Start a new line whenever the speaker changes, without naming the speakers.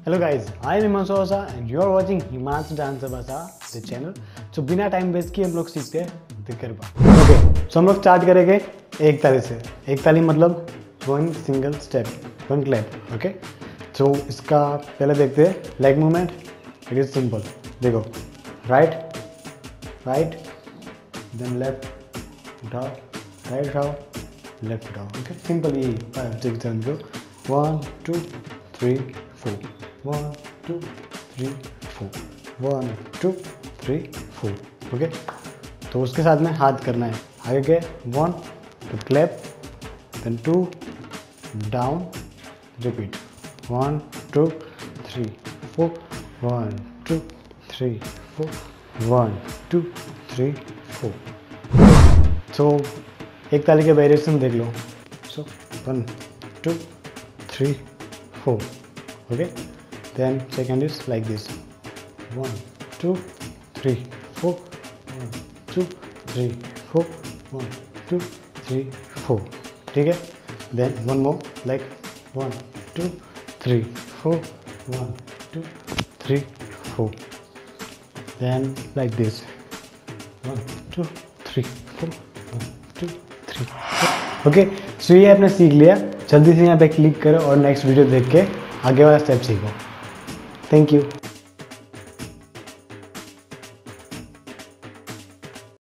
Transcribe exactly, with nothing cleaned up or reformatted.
Hello guys, I am Himanshu Oza and you are watching Himanshu Dance Basa the channel. So बिना time waste किए हम लोग सीखते हैं द गरबा. ओके, सो हम लोग स्टार्ट करेंगे एक ताली से. एक ताली मतलब one single step, one clap. Okay, so इसका पहले देखते हैं leg movement. It is simple. देखो, राइट राइट देन लेफ्ट उठाओ, राइट उठाओ, लेफ्ट उठाओ. Okay, simple. ये फाइव सिक्स सेवन जो one two three four, one two three four, one two three four. Okay, तो उसके साथ में हाथ करना है. आगे के one two clap, then two down, repeat. One two three four, one two three four, one two three four. So एक ताली के वेरिएशन देख लो. So one two three four. Okay, then second is like this. One two three four, one two three four, one two three four. ठीक है. Then one more like one two three four, one two three four. Then like this. One two three four, one two three four. Okay, so ये आपने सीख लिया. जल्दी से यहाँ पे क्लिक करो और नेक्स्ट वीडियो देख के आगे वाला स्टेप सीखो. Thank you.